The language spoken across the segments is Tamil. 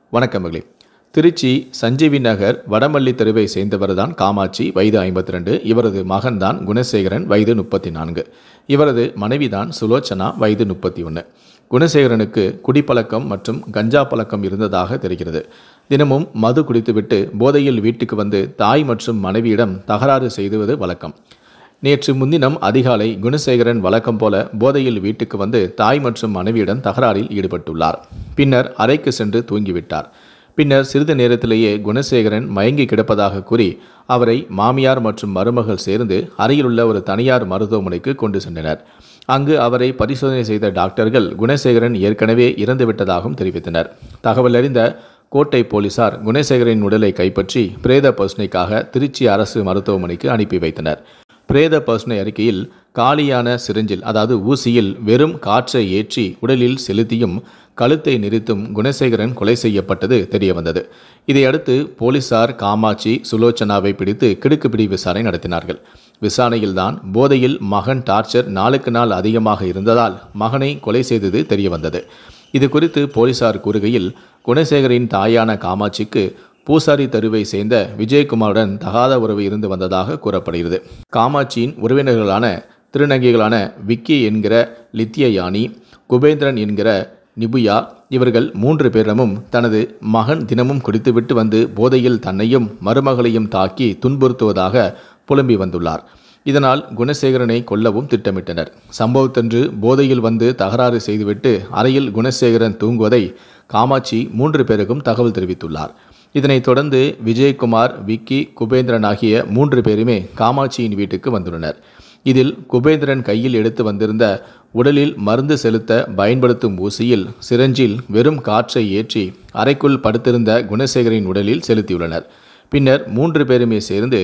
வணக்கம் மகளே. திருச்சி சஞ்சீவி நகர் வடமல்லி தெருவை சேர்ந்தவர்தான் காமாட்சி, வயது 52. இவரது மகன்தான் குணசேகரன், வயது 34. இவரது மனைவிதான் சுலோச்சனா, வயது 31. குணசேகரனுக்கு குடிப்பழக்கம் மற்றும் கஞ்சா பழக்கம் இருந்ததாக தெரிகிறது. தினமும் மது குடித்துவிட்டு போதையில் வீட்டுக்கு வந்து தாய் மற்றும் மனைவியிடம் தகராறு செய்துவது வழக்கம். நேற்று முன்தினம் அதிகாலை குணசேகரன் வழக்கம் போல போதையில் வீட்டுக்கு வந்து தாய் மற்றும் மனைவியிடம் தகராறில் ஈடுபட்டுள்ளார். பின்னர் அறைக்கு சென்று தூங்கிவிட்டார். பின்னர் சிறிது நேரத்திலேயே குணசேகரன் மயங்கி கிடப்பதாக கூறி அவரை மாமியார் மற்றும் மருமகள் சேர்ந்து அருகிலுள்ள ஒரு தனியார் மருத்துவமனைக்கு கொண்டு சென்றனர். அங்கு அவரை பரிசோதனை செய்த டாக்டர்கள் குணசேகரன் ஏற்கனவே இறந்துவிட்டதாகவும் தெரிவித்தனர். தகவல் அறிந்த கோட்டை போலீசார் குணசேகரின் உடலை கைப்பற்றி பிரேத பரிசோதனைக்காக திருச்சி அரசு மருத்துவமனைக்கு அனுப்பி வைத்தனர். பிரேத பரிசோதனை அறிக்கையில் காலியான சிரிஞ்சில், அதாவது ஊசியில் வெறும் காற்றை ஏற்றி உடலில் செலுத்தியும் கழுத்தை நெரித்தும் குணசேகரன் கொலை செய்யப்பட்டது தெரியவந்தது. இதையடுத்து போலீசார் காமாட்சி, சுலோச்சனாவை பிடித்து கிடுக்குப்பிடி விசாரணை நடத்தினார்கள். விசாரணையில்தான் போதையில் மகன் டார்ச்சர் நாளுக்கு நாள் அதிகமாக இருந்ததால் மகனை கொலை செய்தது தெரியவந்தது. இது குறித்து போலீசார் கூறுகையில், குணசேகரின் தாயான காமாட்சிக்கு பூசாரி தெருவை சேர்ந்த விஜயகுமாருடன் தகாத உறவு இருந்து வந்ததாக கூறப்படுகிறது. காமாட்சியின் உறவினர்களான திருநங்கைகளான விக்கி என்கிற லித்தியானி, குபேந்திரன் என்கிற நிபுயா, இவர்கள் 3 பேரிடமும் தனது மகன் தினமும் குடித்துவிட்டு வந்து போதையில் தன்னையும் மருமகளையும் தாக்கி துன்புறுத்துவதாக புலம்பி வந்துள்ளார். இதனால் குணசேகரனை கொல்லவும் திட்டமிட்டனர். சம்பவத்தன்று போதையில் வந்து தகராறு செய்துவிட்டு அறையில் குணசேகரன் தூங்குவதை காமாட்சி 3 பேருக்கும் தகவல் தெரிவித்துள்ளார். இதனைத் தொடர்ந்து விஜயகுமார், விக்கி, குபேந்திரன் ஆகிய 3 பேருமே காமாட்சியின் வீட்டுக்கு வந்துள்ளனர். இதில் குபேந்திரன் கையில் எடுத்து வந்திருந்த உடலில் மருந்து செலுத்த பயன்படுத்தும் ஊசியில் சிரஞ்சில் வெறும் காற்றை ஏற்றி அறைக்குள் படுத்திருந்த குணசேகரின் உடலில் செலுத்தியுள்ளனர். பின்னர் 3 பேருமே சேர்ந்து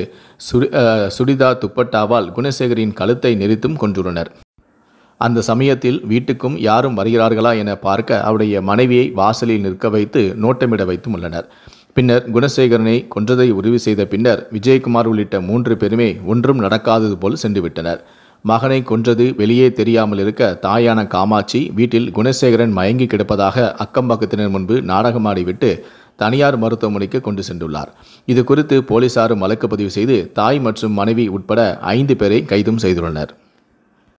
சுடிதா துப்பட்டாவால் குணசேகரின் கழுத்தை நெரித்தும் கொன்றுள்ளனர். அந்த சமயத்தில் வீட்டுக்கும் யாரும் வருகிறார்களா என பார்க்க அவருடைய மனைவியை வாசலில் நிற்க வைத்து நோட்டமிட வைத்தும் உள்ளனர். பின்னர் குணசேகரனை கொன்றதை உறுதி செய்த பின்னர் விஜயகுமார் உள்ளிட்ட 3 பேருமே ஒன்றும் நடக்காதது போல் சென்றுவிட்டனர். மகனை கொன்றது வெளியே தெரியாமல் இருக்க தாயான காமாட்சி வீட்டில் குணசேகரன் மயங்கி கிடப்பதாக அக்கம்பக்கத்தினர் முன்பு நாடகமாடிவிட்டு தனியார் மருத்துவமனைக்கு கொண்டு சென்றுள்ளார். இது குறித்து போலீசாரும் வழக்கு பதிவு செய்து தாய் மற்றும் மனைவி உட்பட 5 பேரை கைதும் செய்துள்ளனர்.